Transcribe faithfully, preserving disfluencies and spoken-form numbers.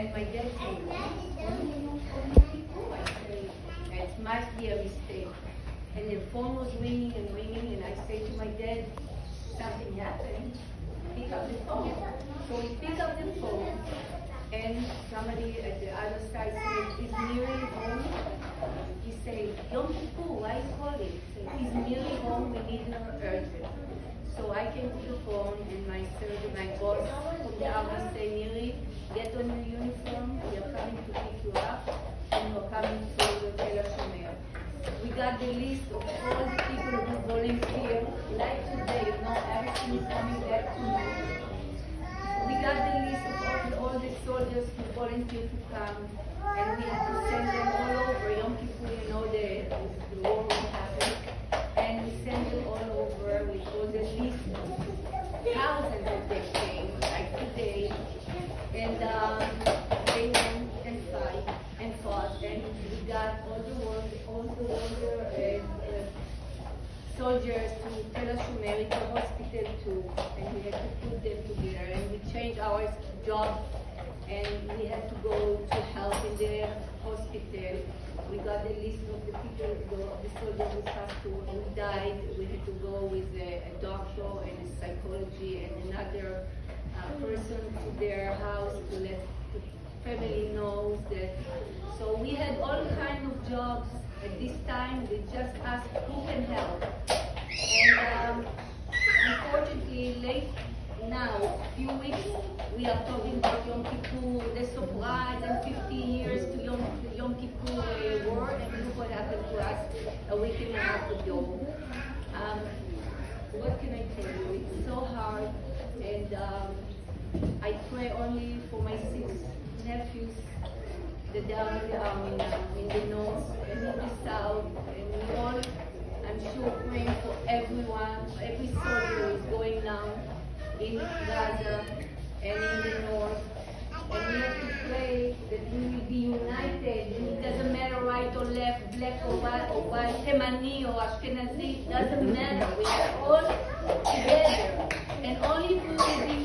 And my dad said, it must be a mistake. And the phone was ringing and ringing, and I say to my dad, something happened. Pick up the phone. So we pick up the phone, and somebody at the other side said, is Miri home? He said, Yom Kippur, why is calling? Is Miri home? We need her urgent. So I came to the phone, and my surgeon, my boss from the army said, Miri, get on your uniform. We are coming to pick you up, and we're coming to Tel Shomer. We got the list of all the people who volunteer. Like today, you know, everything is coming back to me. We got the list of all the, all the soldiers who volunteer to come, and we had to send them all over. Yom Kippur, you know, the, the war will happen. And we sent them all over with all the list of thousands of they came, like today. And um, they went and fight and fought, and we got all the world, all the older uh, uh, soldiers to Tel Shomer, the hospital too, and we had to put them together, and we changed our job, and we had to go to help in the hospital. We got the list of the people, of the soldiers who passed through, who died. We had to go with a, a doctor and a psychology and another uh, person to their house to let the family knows that. So we had all kinds of jobs. At this time, we just asked who can help. And um, unfortunately, late now, a few weeks, we are talking about Yom Kippur, the surprise, and fifty years to Yom, Yom Kippur uh, war, and look what happened to us a week and a half ago. Um, what can I tell you? It's so hard, and um, I pray only for my six nephews that they are in the army now, in the north and in the south, and we all, I'm sure, praying for everyone, every soldier who is going now in Gaza and in the north. And we have to pray that we will be united. And it doesn't matter right or left, black or white, or white, Temani or Ashkenazi, it doesn't matter. We are all together. And only if we will be